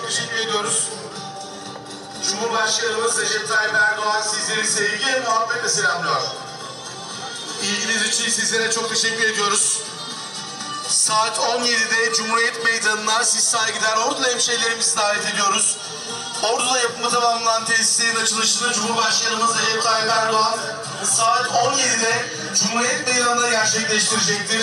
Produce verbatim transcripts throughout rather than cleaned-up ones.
teşekkür ediyoruz. Cumhurbaşkanımız Recep Tayyip Erdoğan sizleri sevgi ve muhabbetle selamlıyor. İlginiz için sizlere çok teşekkür ediyoruz. Saat on yedide Cumhuriyet Meydanı'na siz saygıdeğer Ordulu hemşehrilerimizi davet ediyoruz. Ordu'da yapımı tamamlanan tesislerin açılışını Cumhurbaşkanımız Recep Tayyip Erdoğan saat on yedide Cumhuriyet Meydanı'nda gerçekleştirecektir.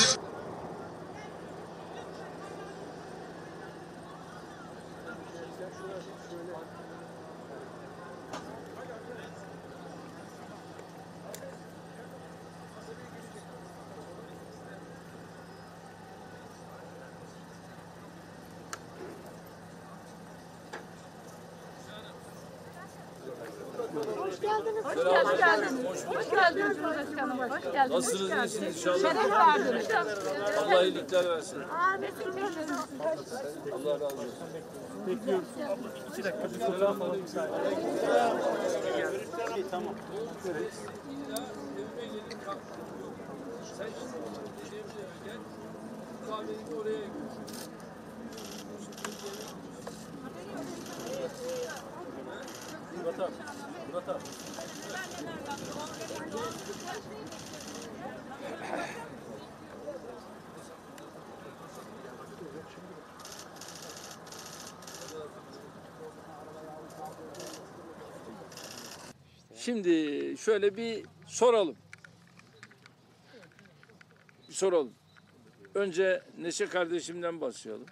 Hoş geldiniz. Hoş geldiniz. Hoş geldiniz Cumhurbaşkanım. Hoş geldiniz. Nasılsınız, iyisiniz inşallah? Şeref verdiniz. Allah iyilikler versin. Amin. Allah razı olsun. Bekliyoruz. İki dakika bir fotoğraf alalım. Tamam. Evet. Sen şimdi gel. Kahveni oraya Murat abi. Murat abi. Şimdi şöyle bir soralım. Bir soralım. Önce Neşe kardeşimden başlayalım.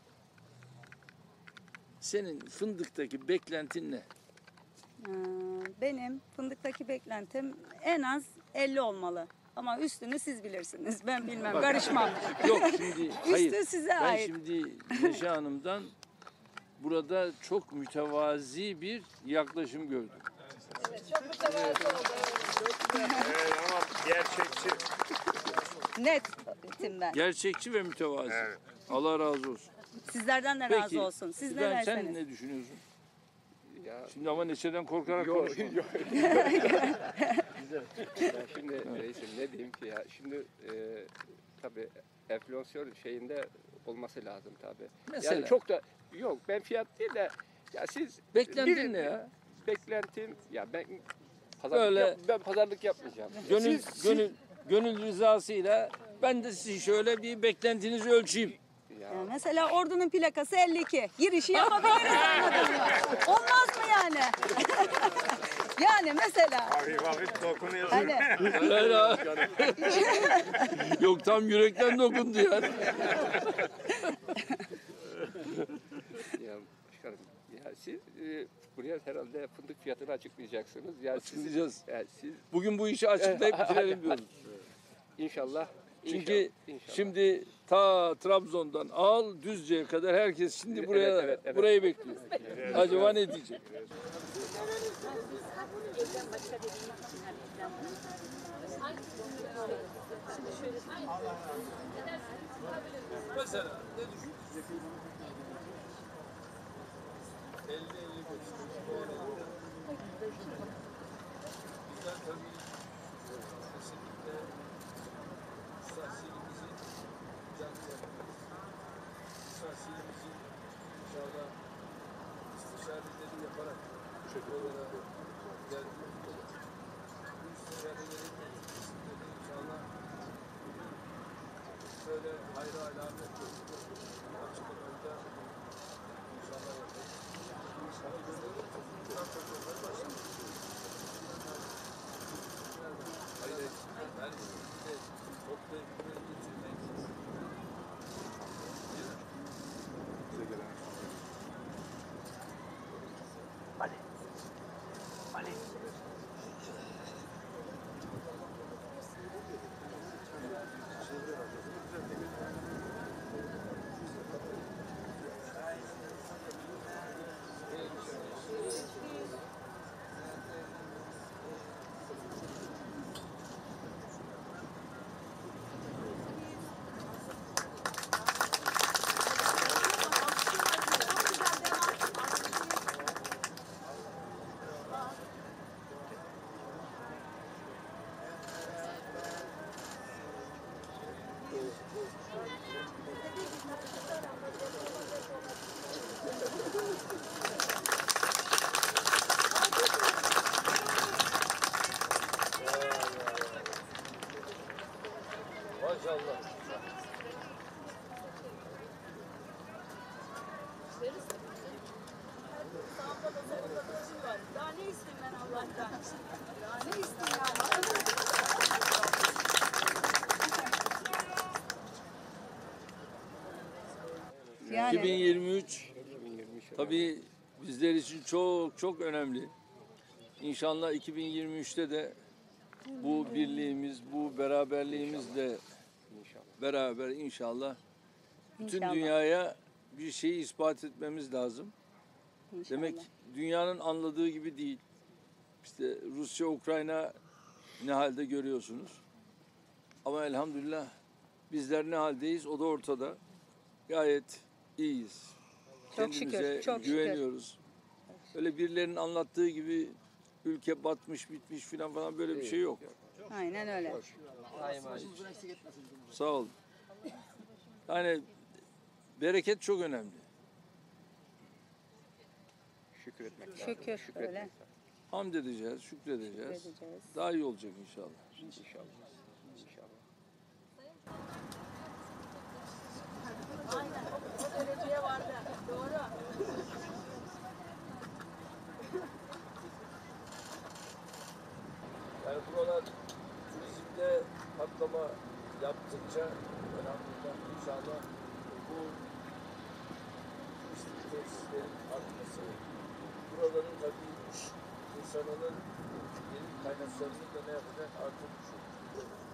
Senin fındıktaki beklentin ne? Benim fındıktaki beklentim en az elli olmalı. Ama üstünü siz bilirsiniz. Ben bilmem, Bak, karışmam. Yok şimdi hayır. Üstü size ben ait. şimdi Neşe Hanım'dan burada çok mütevazi bir yaklaşım gördüm. Evet, çok mütevazı oldu. Evet ama gerçekçi. Netim ben. Gerçekçi ve mütevazi. Evet. Allah razı olsun. Sizlerden de Peki, razı olsun. Siz ne İbrahim, sen derseniz. ne düşünüyorsun? Ya, Şimdi ama Neşe'den korkarak yok, konuşma. yok. Ya şimdi reisim ne diyeyim ki ya şimdi e, tabii enflasyon şeyinde olması lazım tabii. Mesela? Yani çok da yok ben fiyat değil de ya siz Beklentin bir- ne ya? Beklentim ya ben pazarlık Böyle- yap, ben pazarlık yapmayacağım. Gönül, Siz- gönül, gönül rızasıyla ben de sizin şöyle bir beklentinizi ölçeyim. Ya, Ya mesela ordunun plakası elli iki. Girişi yapabiliriz anladın mı? Olmaz mı yani? Yani mesela. hafif hafif dokunuyorsun. Hani Hayır ha. Yok tam yürekten dokundu ya. Ya başkanım ya siz e, buraya herhalde fındık fiyatını açıklayacaksınız. Ya siz, Açıklayacağız. ya siz Bugün bu işi açıklayıp bitirelim diyoruz. inşallah Çünkü inşallah, inşallah. şimdi ta Trabzon'dan al Düzce'ye kadar herkes şimdi Evet, buraya evet, evet. burayı bekliyor. Acaba ne diyecek? Mesela ne düşünüyorsun? elli elli beş. Bizler tabii kesinlikle hassasiyetimizi canlı yapıyoruz. Hassasiyetimizi inşallah istişareleri yaparak oralara geldiğimizde bu istişarelerin neticesinde de inşallah şöyle hayra alamet açıklamada inşallah yaparız. İnşallah böyle çok çok çok başlamış. Hayır, her ikisini de toplayıp buraya getirmek. Ali. Ali. Thank you. Daha ne isteyeyim ben Allah'tan? Daha ne isteyeyim yani? Yani iki bin yirmi üç iki bin yirmi üç tabii bizler için çok çok önemli. İnşallah iki bin yirmi üçte de bu birliğimiz, bu beraberliğimizle inşallah. beraber inşallah bütün İnşallah. dünyaya bir şeyi ispat etmemiz lazım. İnşallah. Demek dünyanın anladığı gibi değil. İşte Rusya, Ukrayna ne halde görüyorsunuz. Ama elhamdülillah bizler ne haldeyiz o da ortada. Gayet iyiyiz. Çok şükür, Kendimize çok şükür. güveniyoruz. Öyle birilerinin anlattığı gibi ülke batmış, bitmiş filan falan böyle bir şey yok. Aynen öyle. Sağ olun. Yani bereket çok önemli. Şükretmek lazım. Şükür, Şükretmek öyle. lazım. Hamd edeceğiz, şükredeceğiz. Şükredeceğiz. Daha iyi olacak inşallah. İnşallah. İnşallah. Dereceye vardı. Doğru. Yani buralar turizmde patlama yaptıkça elhamdülillah inşallah bu turistik tesislerin artması buraların tabii insanının gelip kaynaklarını da ne yapacak artırmış olur.